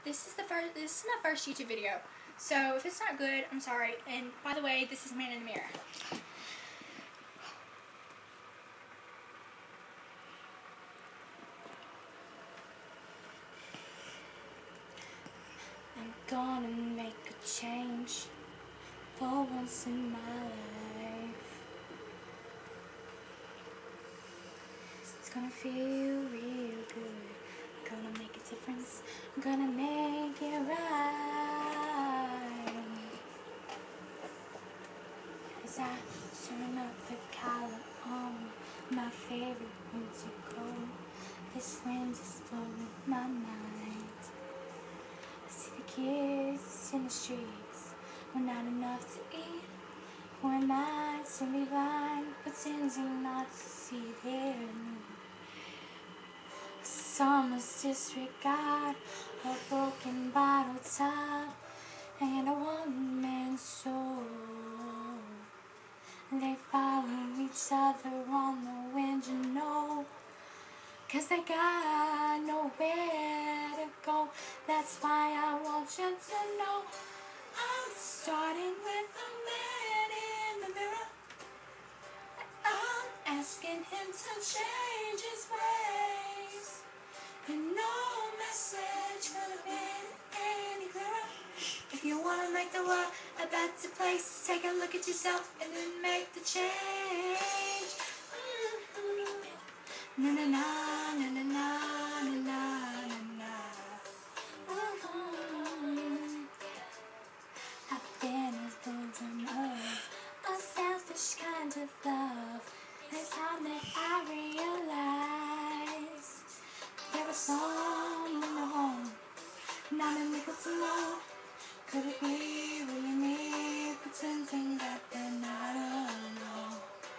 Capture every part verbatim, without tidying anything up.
this is the first. This is my first YouTube video, so if it's not good, I'm sorry. And by the way, this is Man in the Mirror. I'm gonna make a change for once in my life. It's gonna feel real good. I'm gonna make a difference. I'm gonna make it right. As I turn up the collar on my favorite winter coat, this wind is blowing my mind. I see the kids in the streets with not enough to eat, who am I to be blind, pretending not to see their need? Summer's disregard, a broken bottle top, and a one-man show. They follow each other on the wind, you know, 'cause they got nowhere to go. That's why I want you to know I'm starting with the man in the mirror. I'm asking him to change his ways. And no message could have been any clearer. If you want to make the world a better place, take a look at yourself and then make the change. Mm-hmm. Na na na na na na na na na. Mm-hmm. I've been a victim of a selfish kind of love. It's time that I realize there was someone at home, not a nickel to know. Could it be really me pretending that they're not alone?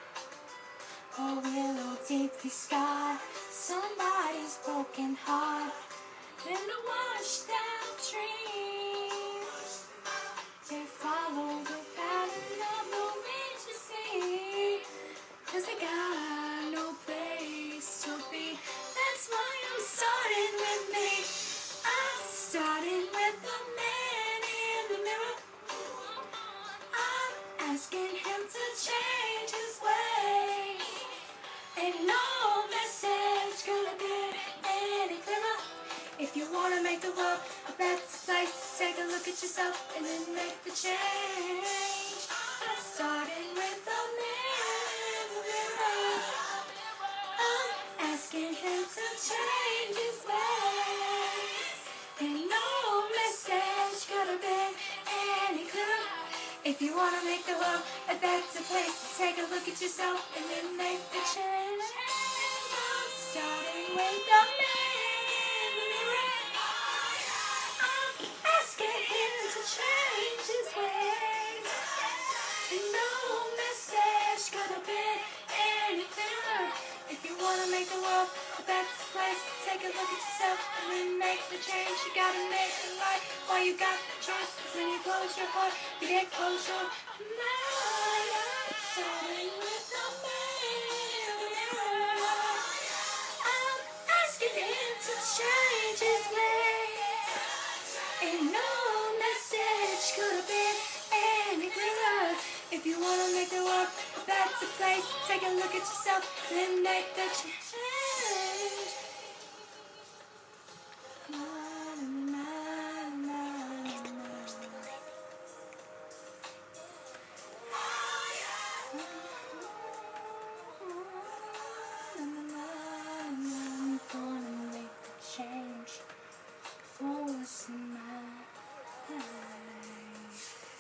A willow deeply scarred, somebody's broken heart, in a washed out dream. They follow the pattern of the wind to see, 'cause they got no place to be. That's why I'm starting with me. I'm starting with the man in the mirror. I'm asking him to change his ways. Ain't no message gonna be any clearer. If you wanna make the world a better place, take a look at yourself and then make the change. I'm starting with the man in the mirror. I'm asking him to change his ways. Ain't no message could have been any clearer. If you wanna make the world a better place, take a look at yourself and then make the change. I'm starting with the man in the mirror. I'm asking him to change his ways. And no message could have been any clearer. If you wanna make the world a better place, take a look at yourself and then make the change. You gotta make it right while you got the choice. 'Cause when you close your heart, you get close your mind. I'm starting with the man in the mirror. I'm asking him to change his ways. Ain't no message could have been any clearer. If you wanna make the world a better place, take a look at yourself and then make the change. I'm gonna make the change for once in my life.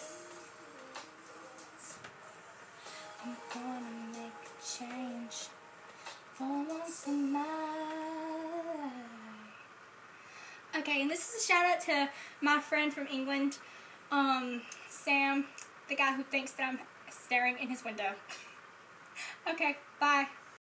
I'm gonna make a change for once in my life. Okay, and this is a shout out to my friend from England, um, Sam, the guy who thinks that I'm staring in his window. Okay, bye.